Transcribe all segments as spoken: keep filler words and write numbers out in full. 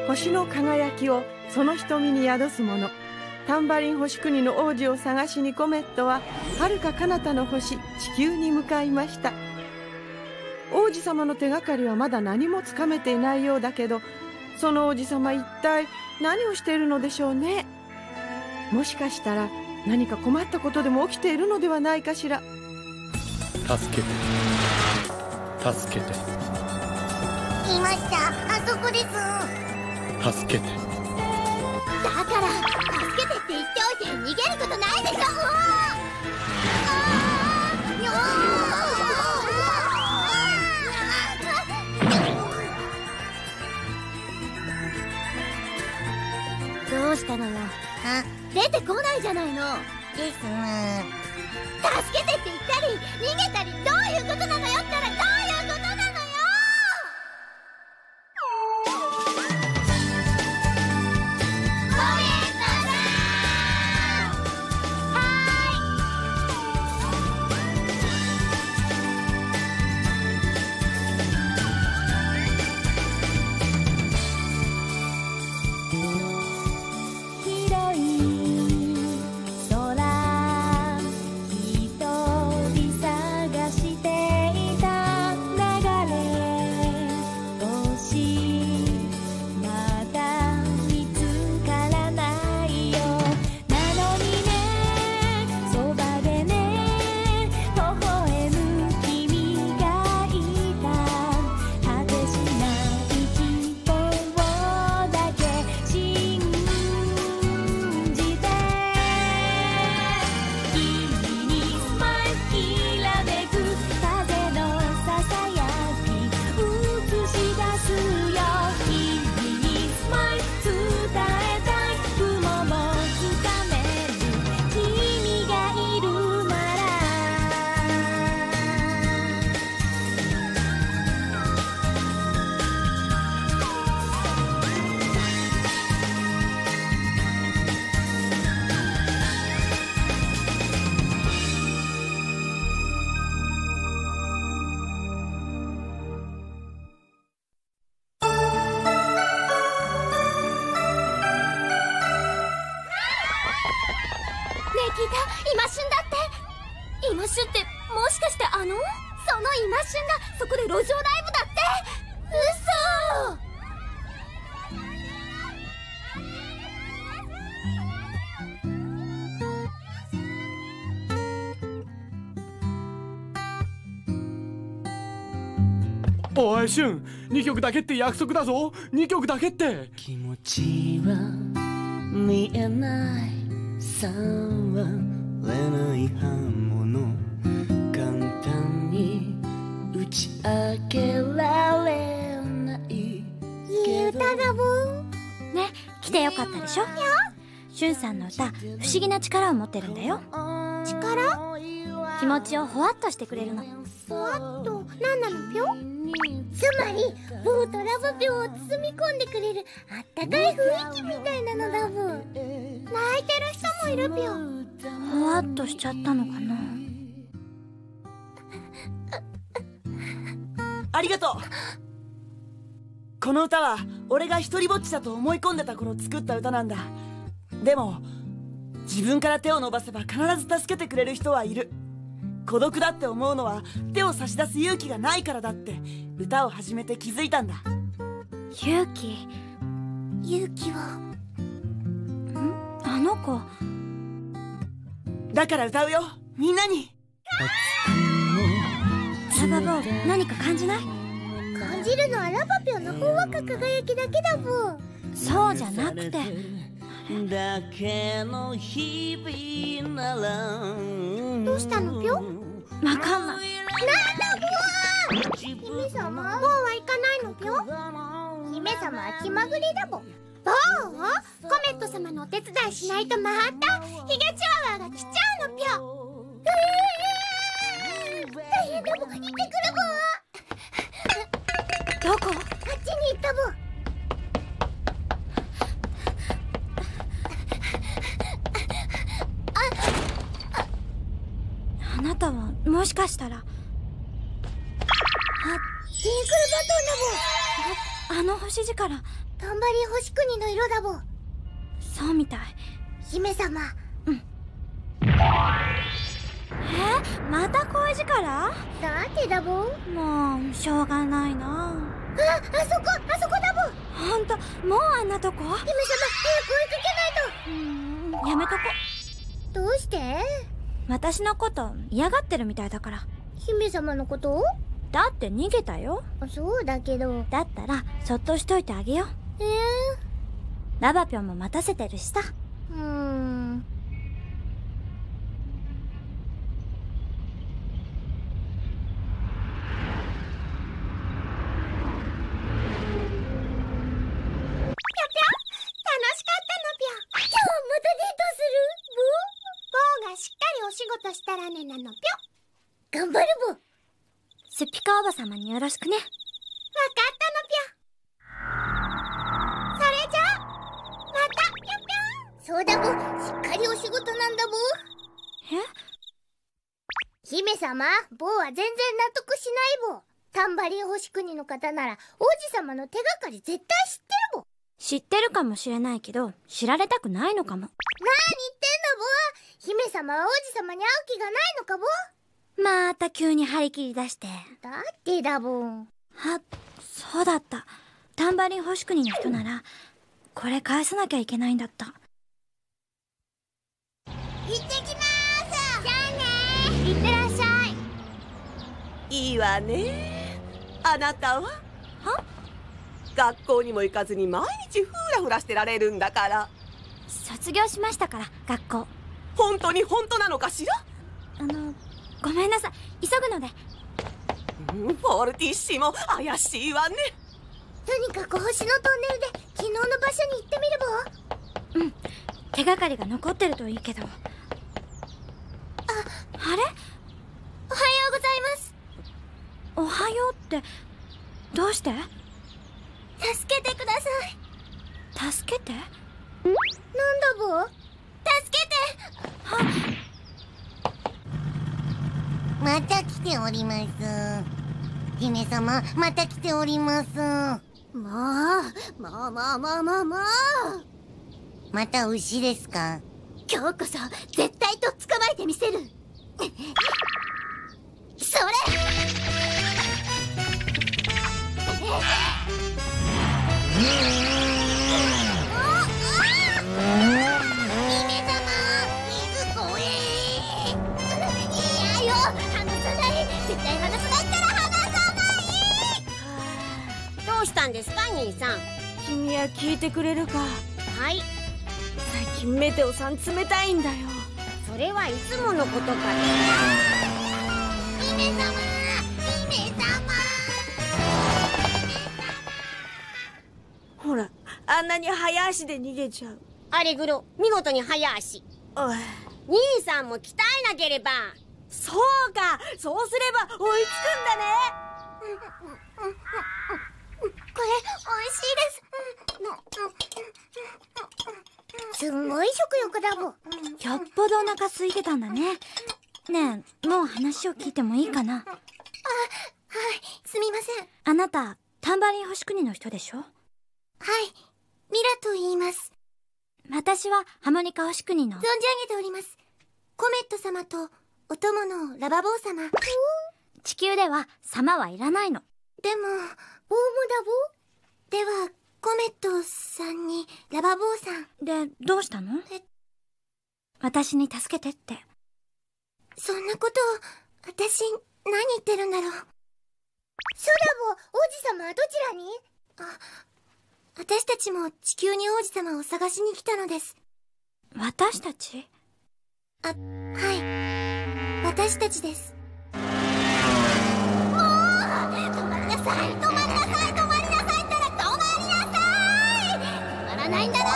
星の輝きをその瞳に宿すもの。タンバリン星国の王子を探しにコメットは遥か彼方の星地球に向かいました。王子様の手がかりはまだ何もつかめていないようだけど、その王子様一体何をしているのでしょうね。もしかしたら何か困ったことでも起きているのではないかしら。 助けて助けて。 いました、あそこです。 助けて。 だから助けてって言っておいて逃げることないでしょ。 どうしたのよ。 あ、 出てこないじゃないの。 です。 助けてって言ったり逃げたり、どういうことなのよったらどういうことなのよ。今旬だって。今旬ってもしかしてあのその今旬がそこで路上ライブだって。 嘘。おい、シュン、にきょくだけって約束だぞ。にきょくだけって。 気持ちは見えない触れない刃物、簡単に打ち明けられない。 いい歌だもんね。来てよかったでしょ。しゅんさんの歌、不思議な力を持ってるんだよ。 力？ 気持ちをほわっとしてくれるの。 ほわっと何なのぴょ？つまりボーとラブピョを包み込んでくれるあったかい雰囲気みたいなのだぶ。泣いてる人もいるぴょ。 ほわっとしちゃったのかな。 ありがとう。この歌は俺が一人ぼっちだと思い込んでた頃作った歌なんだ。でも自分から手を伸ばせば必ず助けてくれる人はいる。孤独だって思うのは手を差し出す勇気がないからだって歌を始めて気づいたんだ。 勇気？ 勇気を？ ん？あの子。 だから歌うよ、みんなに。 ラバボー、何か感じない？ 感じるのはラバピョのほんわか輝きだけだぶ。 そうじゃなくて、 だけの日々なら。 どうしたのぴょ？ わかんない。 なんだぶ。姫様、ボーは行かないのぴょ？姫様は気まぐれだぼ。ボー？コメット様のお手伝いしないとまたヒゲチワワが来ちゃうのぴょ。えー、大変だぼ。行ってくるぼ。 どこ？ あっちに行ったぼ。 あなたはもしかしたら。あ、 ティンクルバトンだぼ。 あの星力。 タンバリン星国の色だぼ。 そうみたい。 姫様。 うん。えー、また恋力？ だってだぼ。 もうしょうがないな。 あ、あそこ、あそこだぼ。 ほんと、もうあんなとこ？ 姫様、早く追いかけないと。 うーん、やめとこ。 どうして？ 私のこと嫌がってるみたいだから。 姫様のこと？ だって逃げたよ。 そうだけど。 だったらそっとしといてあげよう。 えー、 ラバピョンも待たせてるしさ。 うーん。としたらねなのぴょ。頑張るぼ。 スピカおばさまによろしくね。わかったのぴょ。それじゃあまたぴょぴょ。そうだぼ、しっかりお仕事なんだぼ。 え？ 姫様、ぼは全然納得しないぼ。タンバリン星国の方なら王子様の手がかり絶対知ってるぼ。 知ってるかもしれないけど知られたくないのかも。 なーに言ってんだぼ。姫様は王子様に会う気がないのかぼ。 また急に張り切り出して。 だってだぼ。 あ、そうだった。タンバリン星国の人ならこれ返さなきゃいけないんだった。 行ってきまーす。じゃあねー。いってらっしゃい。いいわね。あなたは？ は？ 学校にも行かずに毎日フラフラしてられるんだから。 卒業しましたから学校。 本当に本当なのかしら？ あのごめんなさい、急ぐので。 フォルティッシモ、怪しいわね。 とにかく星のトンネルで昨日の場所に行ってみるぼ。 うん、手がかりが残ってるといいけど。あ、あれ？ おはようございます。 おはようってどうして？ 助けてください。助けて？ なんだぼ？助けて！ はっ。 また来ております。姫様、また来ております。 もう、もうもうもうもうもう。 また牛ですか？ 今日こそ絶対と捕まえてみせる。それ！ どうしたんですか、兄さん。 君は聞いてくれるか。 はい。 最近メテオさん冷たいんだよ。 それはいつものことかね。 姫様、姫様。 ほら、あんなに早足で逃げちゃう。 アレグロ、見事に早足。 おい、 兄さんも鍛えなければ。 そうか、そうすれば追いつくんだね。 これ美味しいです。すんごい食欲だもん。 よっぽどお腹空いてたんだね。ねえ、もう話を聞いてもいいかな？ あ、はい、すみません。 あなたタンバリン星国の人でしょ？ はい、ミラと言います。 私はハモニカ星国の。 存じ上げております。コメット様とお供のラバボー様。 地球では様はいらないの。 でも、ボーもだぼ？では、コメットさんにラバボーさん。 で、どうしたの？ え、 私に助けてって。 そんなことを、私、何言ってるんだろう。そうだぼ、王子様はどちらに？あ、私たちも地球に王子様を探しに来たのです。 私たち？ あ、はい。私たちです。もう！止まりなさい！止まりなさい！止まりなさいったら止まりなさい！止まらないんだな！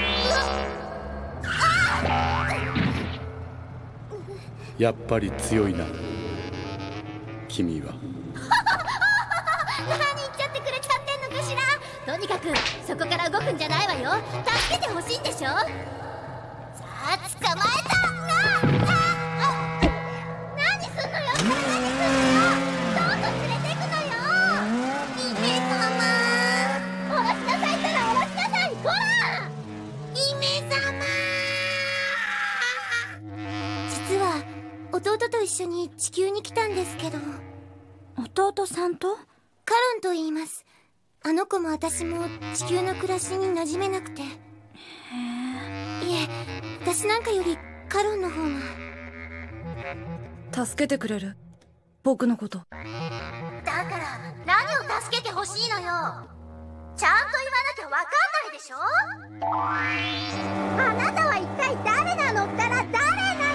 やっぱり強いな、君は。 何言っちゃってくれちゃってんのかしら。とにかくそこから動くんじゃないわよ。助けてほしいんでしょ。さあ、捕まえた！なあ！あ！何すんのよ！何すんのよ！どこ連れてくのよ！姫様！下ろしなさいったら下ろ緒に地球に来たんですけど。 弟さんと？ カロンと言います。あの子も私も地球の暮らしに馴染めなくて。へえ。いえ、私なんかよりカロンの方が。助けてくれる？僕のこと。 だから何を助けてほしいのよ。ちゃんと言わなきゃわかんないでしょ。あなたは一体誰なのったら誰なのよ。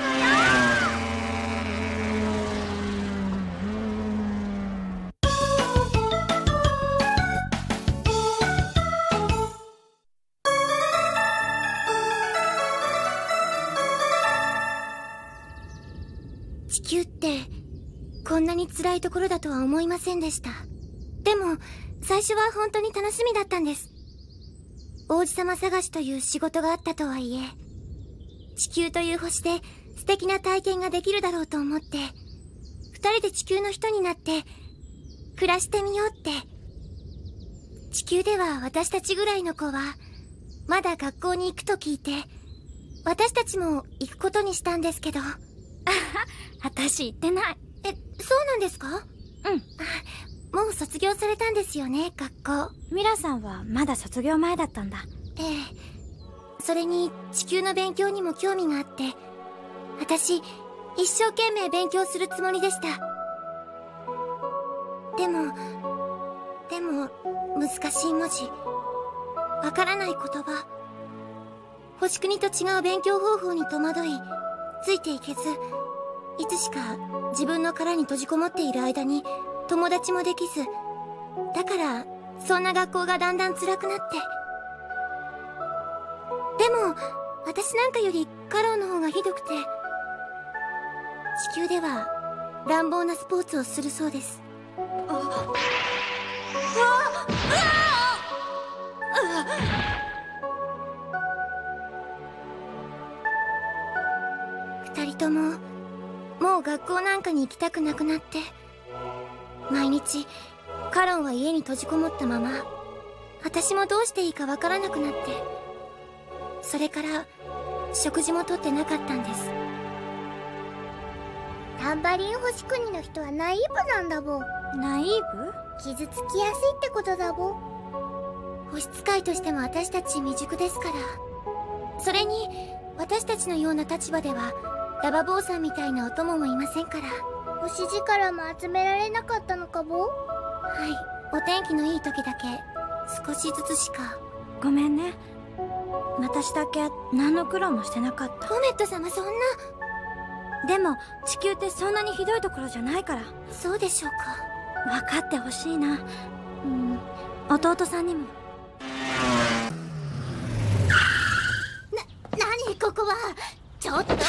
地球ってこんなに辛いところだとは思いませんでした。でも最初は本当に楽しみだったんです。王子様探しという仕事があったとはいえ、地球という星で素敵な体験ができるだろうと思って、二人で地球の人になって暮らしてみようって。地球では私たちぐらいの子はまだ学校に行くと聞いて、私たちも行くことにしたんですけど。 私行ってない。 え、そうなんですか？ うん。 もう卒業されたんですよね、学校。 ミラさんはまだ卒業前だったんだ。 ええ。それに地球の勉強にも興味があって、私一生懸命勉強するつもりでした。でもでも難しい文字、わからない言葉、星国と違う勉強方法に戸惑い、ついていけず、いつしか自分の殻に閉じこもっている間に友達もできず、だからそんな学校がだんだん辛くなって。でも私なんかよりカロンの方がひどくて、地球では乱暴なスポーツをするそうです。ああ二人とももう学校なんかに行きたくなくなって、毎日カロンは家に閉じこもったまま、私もどうしていいかわからなくなって、それから食事もとってなかったんです。タンバリン星国の人はナイーブなんだぼ。 ナイーブ？ 傷つきやすいってことだぼ。星使いとしても私たち未熟ですから。それに私たちのような立場ではラバ坊さんみたいなお供もいませんから。星力も集められなかったのかぼ。はい、お天気のいい時だけ少しずつしか。 ごめんね、私だけ何の苦労もしてなかった。 コメット様、そんな。 でも地球ってそんなにひどいところじゃないから。 そうでしょうか。 分かってほしいな。うん、弟さんにも。 な、何ここは。ちょっと答えなさ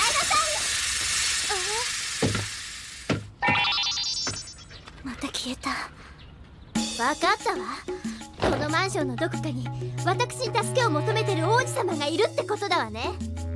い。また消えた。分かったわ。このマンションのどこかに私に助けを求めてる王子様がいるってことだわね。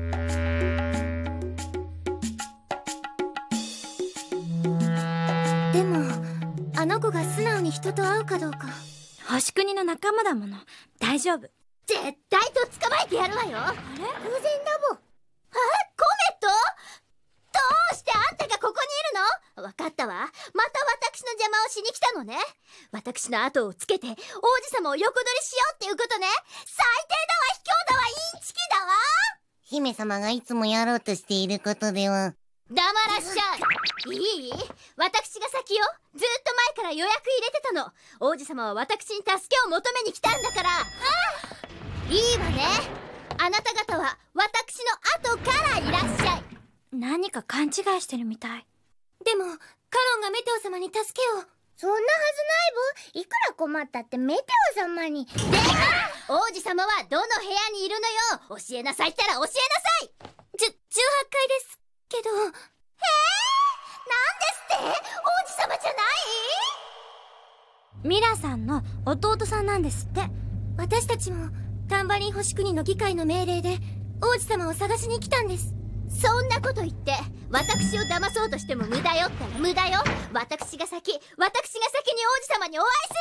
でもあの子が素直に人と会うかどうか。 星国の仲間だもの、大丈夫。 絶対と捕まえてやるわよ。あれ、偶然だもん。あ、コメット？どうしてあんたがここにいるの？わかったわ。また私の邪魔をしに来たのね。私の後をつけて王子様を横取りしようっていうことね。最低だわ、卑怯だわ、インチキだわ。姫様がいつもやろうとしていることでは。黙らっしゃい。いい？私が先よ。ずっと前から予約入れてたの。王子様は私に助けを求めに来たんだから。いいわね。あなた方は私の後からいらっしゃい。 何か勘違いしてるみたい。 でもカロンがメテオ様に助けを。そんなはずないぶ。いくら困ったってメテオ様に。で王子様はどの部屋にいるのよ。教えなさいったら教えなさい。じゅじゅうはちかいですけど。へえ、なんですって？王子様じゃない？ ミラさんの弟さんなんですって。 私たちもタンバリン星国の議会の命令で王子様を探しに来たんです。そんなこと言って私を騙そうとしても無駄よったら無駄よ。私が先、私が先に王子様にお会い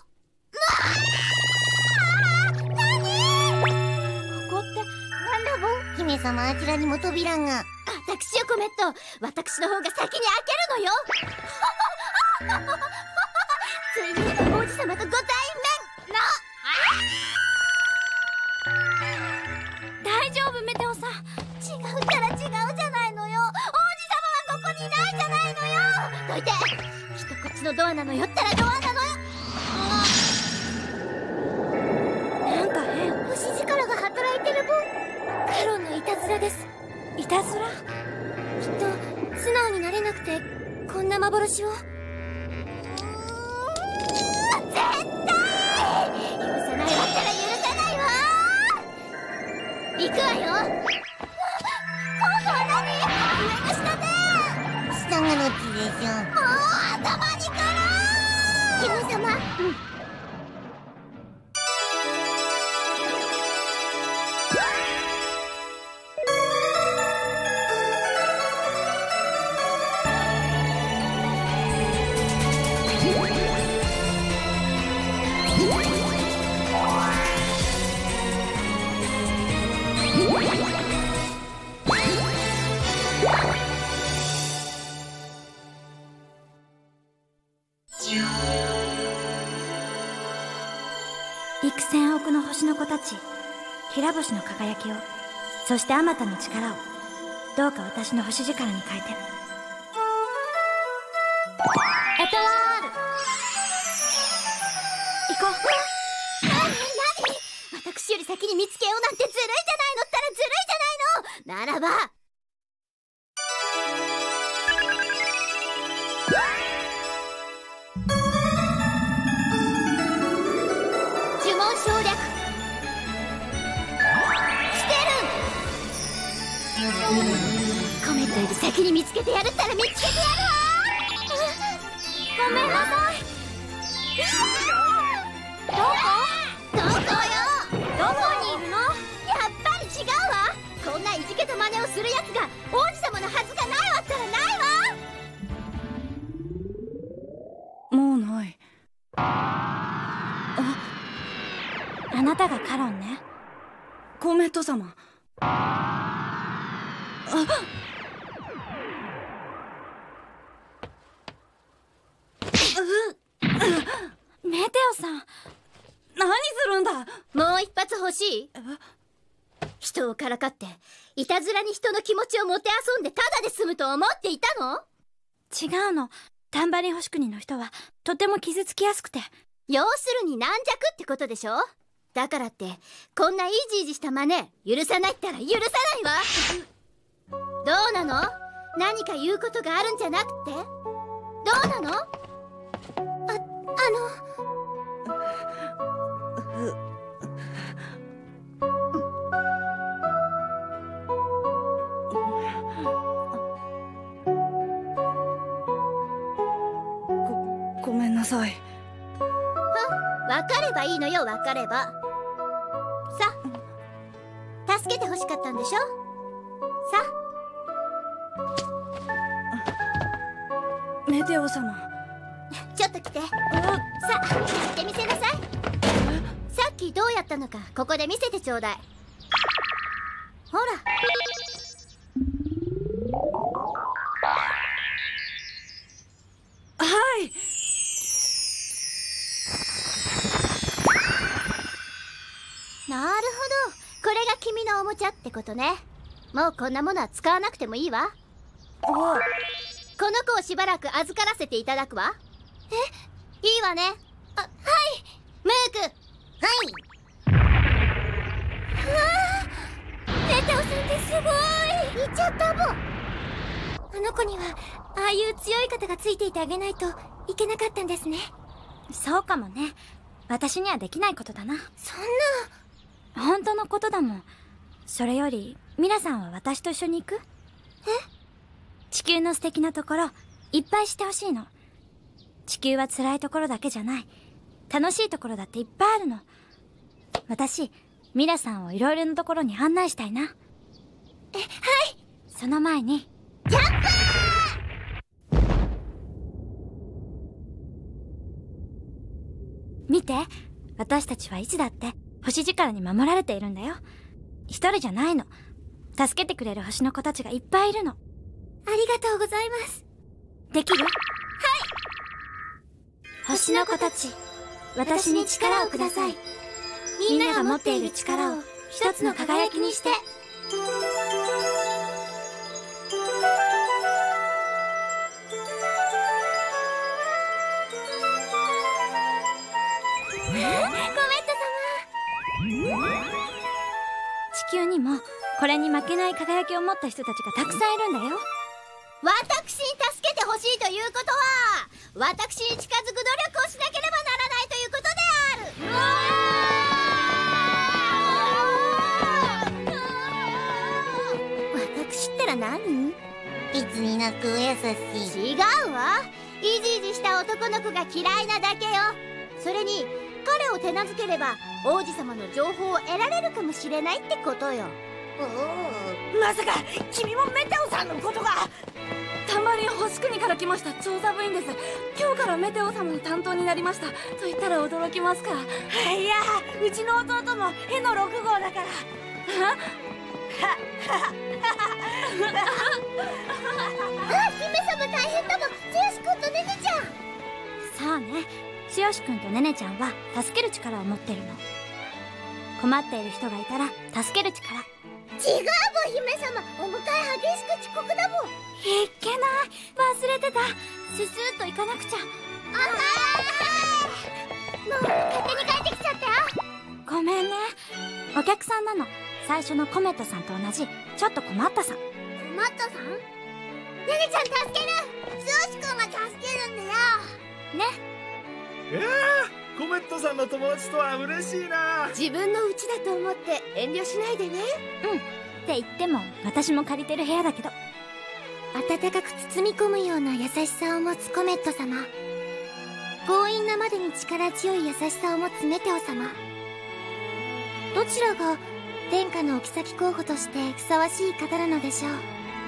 するのよ。うわー！何？ここってなんだぼ？姫様、あちらにも扉が。あ私よコメット、私の方が先に開けるのよ。ついに王子様とご対面の大丈夫メテオさん。違うから違うじゃないのよ。王子様はここにいないじゃないのよ。どいて、きっとこっちのドアなのよったらドアなのよ。なんか変。星力が働いてる分。カロンのいたずらです。いたずら？きっと素直になれなくてこんな幻を。絶対許さないわったら許さないわ。行くわよ。今度は何？上の下で。 下がどっちでしょう。 もう頭にから姫様。うん。 幾千億の星の子たち、きら星の輝きを、そしてあまたの力を、どうか私の星力に変えて。エトワール、行こう。 なになに、私より先に見つけようなんてずるいじゃないのったらずるいじゃないの。ならば省略してる。コメットより先に見つけてやるったら見つけてやるわ。ごめんなさい。どこどこよ。どこにいるの。やっぱり違うわ。こんないじけた真似をするやつが王子様のはずがないわったらないわ。 もうない。 あなたがカロンね。 コメット様。あっ、 メテオさん、 何するんだ。 もう一発欲しい。人をからかっていたずらに人の気持ちをもてあそんでただで済むと思っていたの。 違うの。タンバリン星国の人はとても傷つきやすくて。 要するに軟弱ってことでしょ。だからってこんなイジイジした真似許さないったら許さないわ。どうなの。何か言うことがあるんじゃなくて。どうなの。あ、あのご、ごめんなさい。 分かればいいのよ。分かればさあ、助けて欲しかったんでしょ。さあ、メテオ様、 ちょっと来て。さあ、やってみせなさい。さっきどうやったのかここで見せてちょうだい。ほら。 はい。 なるほど、これが君のおもちゃってことね。もうこんなものは使わなくてもいいわ。 おう、 この子をしばらく預からせていただくわ。え、いいわね。あ、はい。ムーク。 はい。 うわあ、メテオさんってすごい。いっちゃったもん。あの子にはああいう強い方がついていてあげないといけなかったんですね。 そうかもね。私にはできないことだな。 そんな。 本当のことだもん。それよりミラさんは私と一緒に行く？え？地球の素敵なところいっぱいしてほしいの。地球は辛いところだけじゃない。楽しいところだっていっぱいあるの。私ミラさんをいろいろなところに案内したいな。 え、はい。 その前にジャンプー！ 見て、私たちはいつだって星力に守られているんだよ。一人じゃないの。助けてくれる星の子たちがいっぱいいるの。 ありがとうございます。できる？はい。星の子たち、私に力をください。みんなが持っている力を一つの輝きにして。コメット様。地球にもこれに負けない輝きを持った人たちがたくさんいるんだよ。 私に助けてほしいということは、私に近づく努力をしなければならないということである。私ったら何？ いつになくお優しい。 違うわ。イジイジした男の子が嫌いなだけよ。それに彼を手なずければ王子様の情報を得られるかもしれないってことよ。 まさか君もメテオさんのことが。 タンバリン星国から来ました調査部員です。今日からメテオ様の担当になりましたと言ったら驚きますか。 いや、うちの弟もへのろく号だから。 あ、姫様大変だもん。剛くんとネネちゃん。 そうね、剛くんとネネちゃんは助ける力を持ってるの。困っている人がいたら助ける力。 違うもん姫様、お迎え激しく遅刻だもん。 いけない、忘れてた。ススーッと行かなくちゃ。 あーもう勝手に帰ってきちゃったよ。 ごめんね、お客さんなの。最初のコメットさんと同じちょっと困ったさん。 困ったさん？ネネちゃん助ける。剛くんが助けるんだよね。 いやー、コメットさんの友達とは嬉しいな。 自分の家だと思って遠慮しないでね。 うんって言っても私も借りてる部屋だけど。 温かく包み込むような優しさを持つコメット様、強引なまでに力強い優しさを持つメテオ様、どちらが天下のお妃候補としてふさわしい方なのでしょう。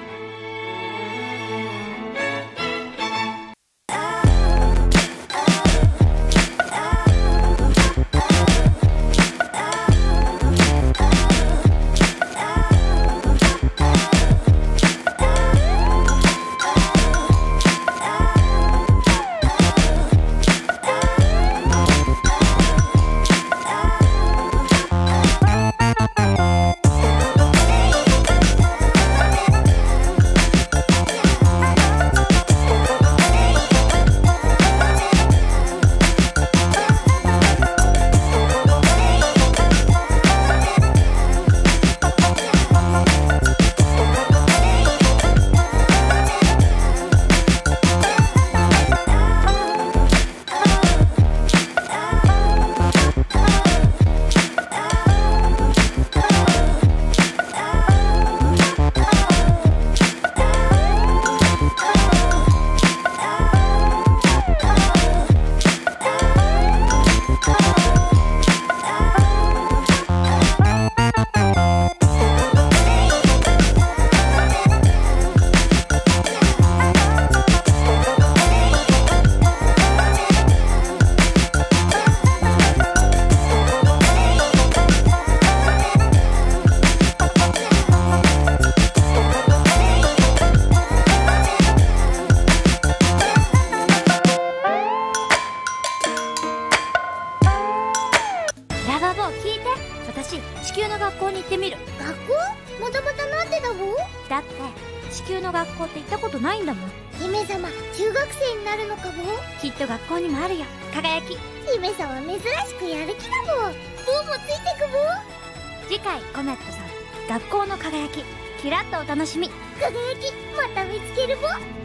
地球の学校に行ってみる。 学校？またまたなんでだぼ？ だって地球の学校って行ったことないんだもん。 姫様、中学生になるのかぼ？ きっと学校にもあるよ、輝き。 姫様珍しくやる気だぼ。ぼうもついてくぼ。 次回コメットさん、学校の輝き、キラッとお楽しみ。 輝きまた見つけるぼ。